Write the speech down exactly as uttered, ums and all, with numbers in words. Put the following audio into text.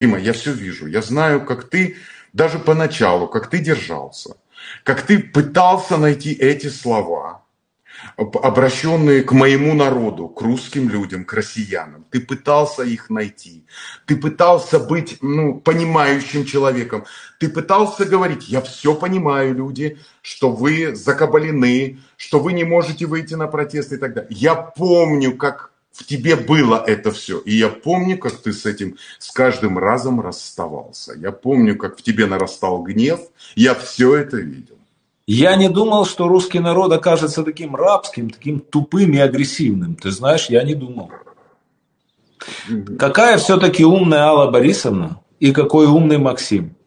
Дима, я все вижу. Я знаю, как ты, даже поначалу, как ты держался, как ты пытался найти эти слова, обращенные к моему народу, к русским людям, к россиянам. Ты пытался их найти. Ты пытался быть, ну, понимающим человеком. Ты пытался говорить: я все понимаю, люди, что вы закабалены, что вы не можете выйти на протесты и так далее. Я помню, как в тебе было это все. И я помню, как ты с этим с каждым разом расставался. Я помню, как в тебе нарастал гнев. Я все это видел. Я не думал, что русский народ окажется таким рабским, таким тупым и агрессивным. Ты знаешь, я не думал. Какая все-таки умная Алла Борисовна и какой умный Максим.